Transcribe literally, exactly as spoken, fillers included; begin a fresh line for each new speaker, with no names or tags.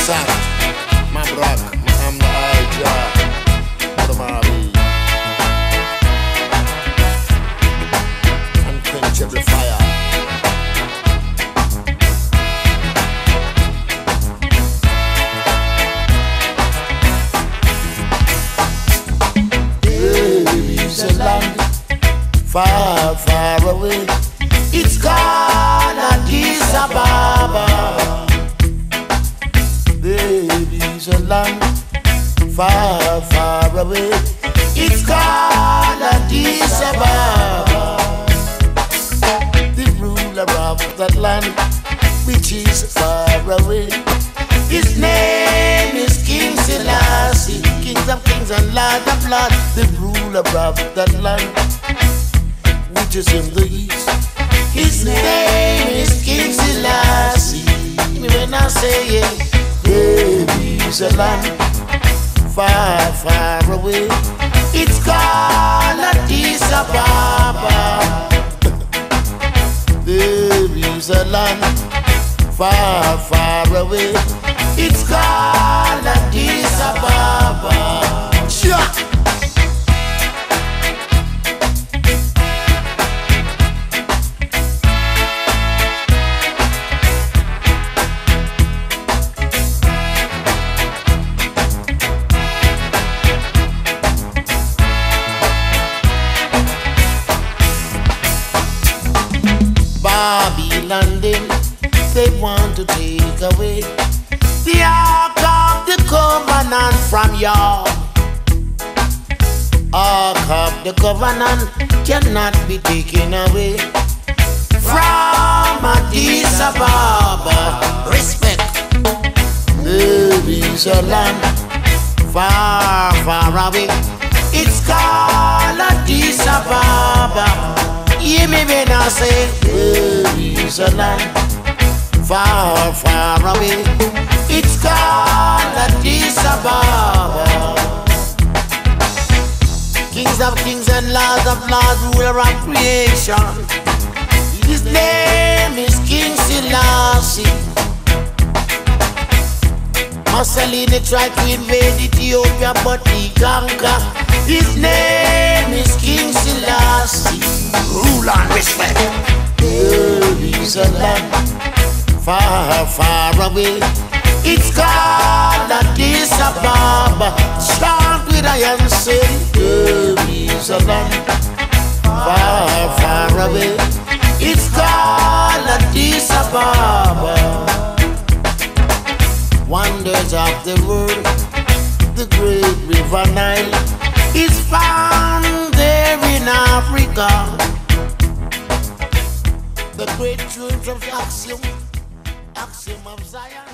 Sat, my brother, I'm the idea. What am I? Unquenchable fire. There is a land far, far away. It's called Addis Ababa. There is a land far, far away. It's called Addis Ababa. The ruler of that land, which is far away, his name is King Selassie, King of kings and Lord of lords. The ruler of that land, which is in the east, his name is King Selassie. When I say it, there is a land far, far away. It's called Addis Ababa. There is a land far, far away. It's called Addis Ababa. Sure. Babylon, they want to take away the Ark of the Covenant from you. Ark of the Covenant cannot be taken away from Addis Ababa. Respect. There is a land far, far away. It's called Addis Ababa. Hear me when I say there is a land far, far away. It's called Addis Ababa. Kings of kings and lords of lords, ruler of creation. His name is King Selassie. Mussolini tried to invade Ethiopia, but he conquered. His name is King Selassie. Rule and respect. There is a land far, far away. It's called Addis Ababa. Start with I and say, there is a land far, far away. It's called Addis Ababa. Wonders of the world, the great river Nile is found there in Africa. The great church of Axiom, Axiom of Zion.